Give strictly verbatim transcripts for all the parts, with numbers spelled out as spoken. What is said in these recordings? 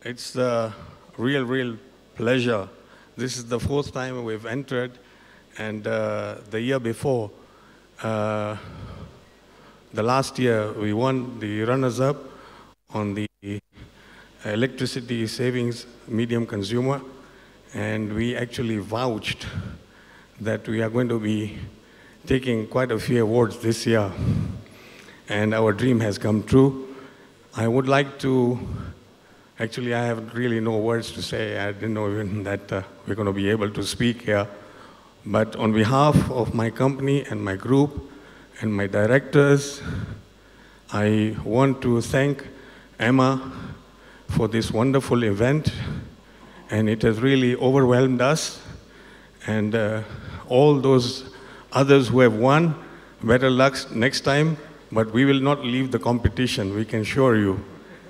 It's a real, real pleasure. This is the fourth time we've entered, and uh, the year before, uh, the last year, we won the runners-up on the electricity savings medium consumer, and we actually vouched that we are going to be taking quite a few awards this year, and our dream has come true. I would like to, actually I have really no words to say. I didn't know even that uh, we're going to be able to speak here. But on behalf of my company and my group and my directors, I want to thank Emma for this wonderful event, and it has really overwhelmed us. And uh, all those others who have won, better luck next time, but we will not leave the competition, we can assure you.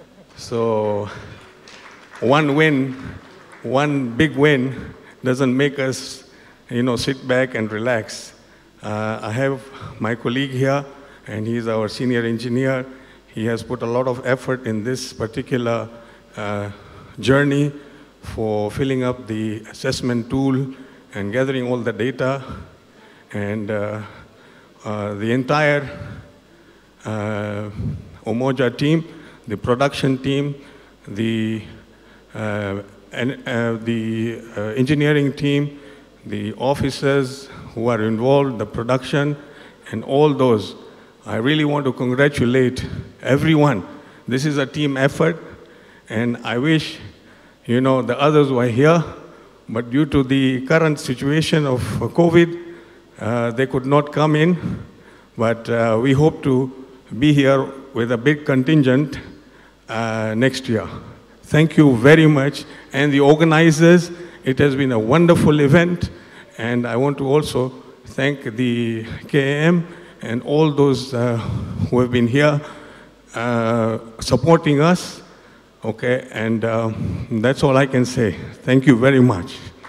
So one win, one big win doesn't make us, you know, sit back and relax. Uh, I have my colleague here, and he's our senior engineer. He has put a lot of effort in this particular uh, journey for filling up the assessment tool and gathering all the data. And uh, uh, the entire uh, Umoja team, the production team, the, uh, and, uh, the uh, engineering team, the officers who are involved, the production, and all those. I really want to congratulate everyone. This is a team effort, and I wish, you know, the others were here, but due to the current situation of COVID, uh, they could not come in, but uh, we hope to be here with a big contingent uh, next year. Thank you very much, and the organizers. It has been a wonderful event, and I want to also thank the K A M and all those uh, who have been here uh, supporting us. Okay, and uh, that's all I can say. Thank you very much.